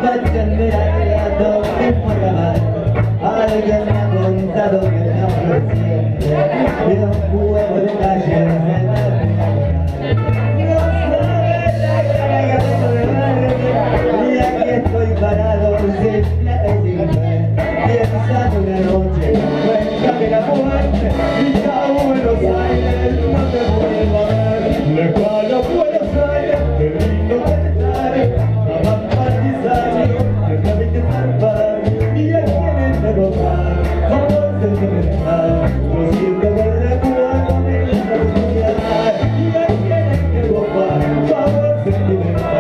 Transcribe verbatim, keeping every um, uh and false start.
rato mismo acabar. Alguien me ha contado que me ofreciente de un juego de calle en la no sabe la cara que tengo de darme, y aquí estoy parado sin plata y sin fe, pensando una noche, cuéntame la muerte, y ya Buenos Aires no te vuelvo a ver. Lejano Buenos Aires, qué lindo que estar, jamás partizar, nunca vi que zarpar, y a quienes me tocar, como sentimental, lo siento con la Cuba, con el oportunidad, y a quienes me tocar, como sentimental.